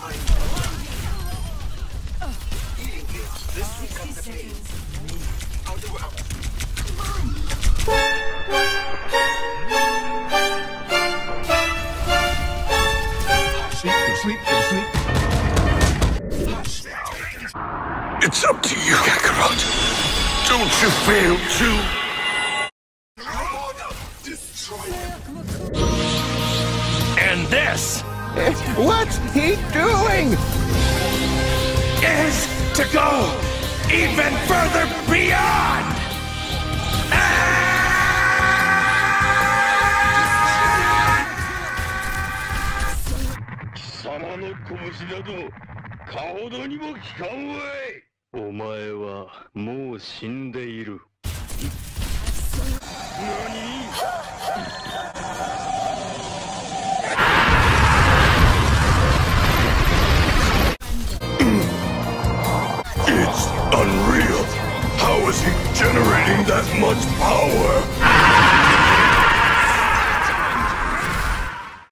It's up to you, Kakarot. Don't you fail to... And this... What's he doing? ...is to go even further beyond! It's unreal. How is he generating that much power?